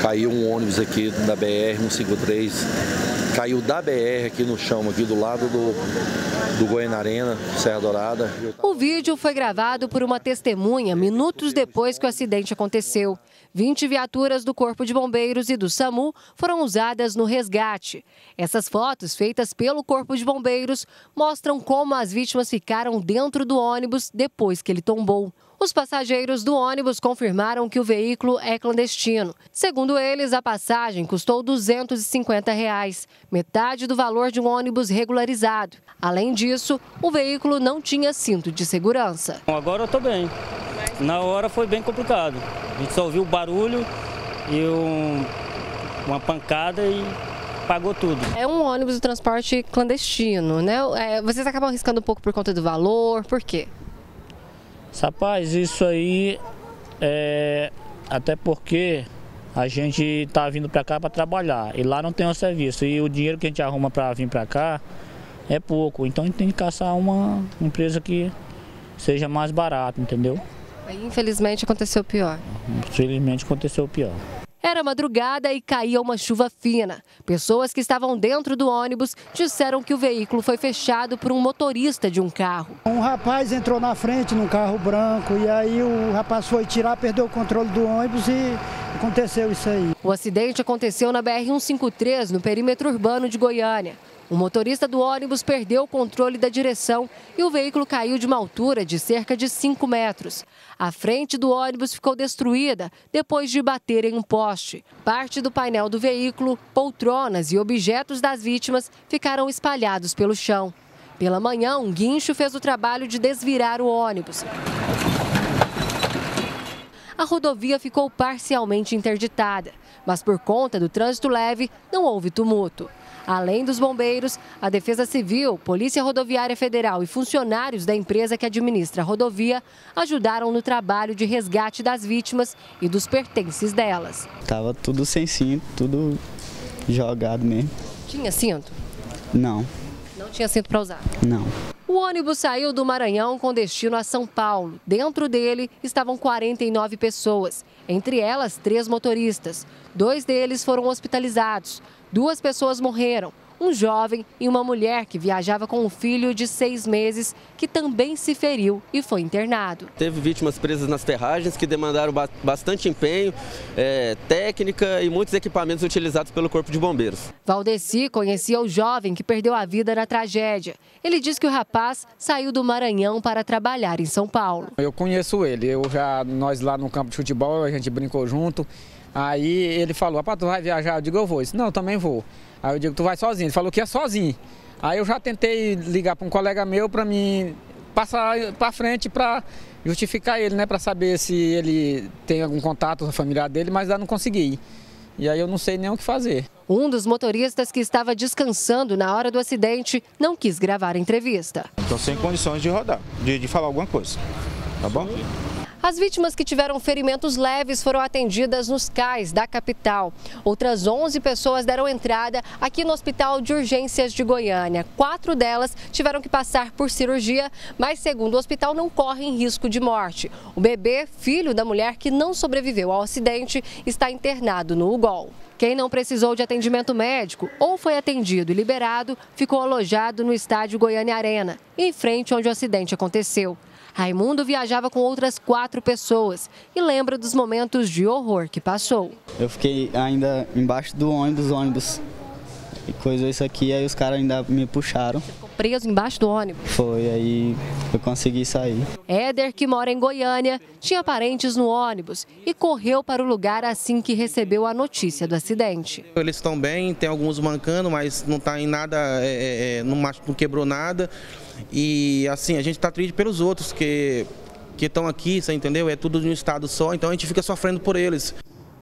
Caiu um ônibus aqui da BR-153, caiu da BR aqui no chão, aqui do lado do Goiânia Arena, Serra Dourada. O vídeo foi gravado por uma testemunha minutos depois que o acidente aconteceu. 20 viaturas do Corpo de Bombeiros e do SAMU foram usadas no resgate. Essas fotos, feitas pelo Corpo de Bombeiros, mostram como as vítimas ficaram dentro do ônibus depois que ele tombou. Os passageiros do ônibus confirmaram que o veículo é clandestino. Segundo eles, a passagem custou R$ 250, metade do valor de um ônibus regularizado. Além disso, o veículo não tinha cinto de segurança. Agora eu estou bem. Na hora foi bem complicado. A gente só ouviu o barulho e uma pancada e pagou tudo. É um ônibus de transporte clandestino, né? Vocês acabam arriscando um pouco por conta do valor, por quê? Rapaz, isso aí até porque a gente está vindo para cá para trabalhar e lá não tem um serviço e o dinheiro que a gente arruma para vir para cá é pouco, então a gente tem que caçar uma empresa que seja mais barata, entendeu? Aí, infelizmente aconteceu o pior. Infelizmente aconteceu o pior. Era madrugada e caía uma chuva fina. Pessoas que estavam dentro do ônibus disseram que o veículo foi fechado por um motorista de um carro. Um rapaz entrou na frente num carro branco e aí o rapaz foi tirar, perdeu o controle do ônibus e aconteceu isso aí. O acidente aconteceu na BR-153, no perímetro urbano de Goiânia. O motorista do ônibus perdeu o controle da direção e o veículo caiu de uma altura de cerca de 5 metros. A frente do ônibus ficou destruída depois de bater em um poste. Parte do painel do veículo, poltronas e objetos das vítimas ficaram espalhados pelo chão. Pela manhã, um guincho fez o trabalho de desvirar o ônibus. A rodovia ficou parcialmente interditada, mas por conta do trânsito leve, não houve tumulto. Além dos bombeiros, a Defesa Civil, Polícia Rodoviária Federal e funcionários da empresa que administra a rodovia ajudaram no trabalho de resgate das vítimas e dos pertences delas. Tava tudo sem cinto, tudo jogado mesmo. Tinha cinto? Não. Não tinha cinto para usar? Não. O ônibus saiu do Maranhão com destino a São Paulo. Dentro dele estavam 49 pessoas, entre elas 3 motoristas. 2 deles foram hospitalizados. 2 pessoas morreram, um jovem e uma mulher que viajava com um filho de 6 meses, que também se feriu e foi internado. Teve vítimas presas nas ferragens que demandaram bastante empenho, técnica e muitos equipamentos utilizados pelo Corpo de Bombeiros. Valdeci conhecia o jovem que perdeu a vida na tragédia. Ele diz que o rapaz saiu do Maranhão para trabalhar em São Paulo. Eu conheço ele, nós lá no campo de futebol, a gente brincou junto. Aí ele falou, rapaz, tu vai viajar? Eu digo, eu vou. Ele disse, não, eu também vou. Aí eu digo, tu vai sozinho. Ele falou que ia sozinho. Aí eu já tentei ligar para um colega meu para mim passar para frente para justificar ele, né? Para saber se ele tem algum contato com a família dele, mas eu não consegui. E aí eu não sei nem o que fazer. Um dos motoristas que estava descansando na hora do acidente não quis gravar a entrevista. Estou sem condições de rodar, de falar alguma coisa, tá bom? As vítimas que tiveram ferimentos leves foram atendidas nos CAIS da capital. Outras 11 pessoas deram entrada aqui no Hospital de Urgências de Goiânia. 4 delas tiveram que passar por cirurgia, mas segundo o hospital não correm risco de morte. O bebê, filho da mulher que não sobreviveu ao acidente, está internado no UGOL. Quem não precisou de atendimento médico ou foi atendido e liberado, ficou alojado no estádio Goiânia Arena, em frente onde o acidente aconteceu. Raimundo viajava com outras 4 pessoas e lembra dos momentos de horror que passou. Eu fiquei ainda embaixo do ônibus e coisou isso aqui, aí os caras ainda me puxaram. Você ficou preso embaixo do ônibus? Foi, aí eu consegui sair. Éder, que mora em Goiânia, tinha parentes no ônibus e correu para o lugar assim que recebeu a notícia do acidente. Eles estão bem, tem alguns mancando, mas não está em nada, não quebrou nada. E assim, a gente está triste pelos outros que estão aqui, você entendeu? É tudo de um estado só, então a gente fica sofrendo por eles.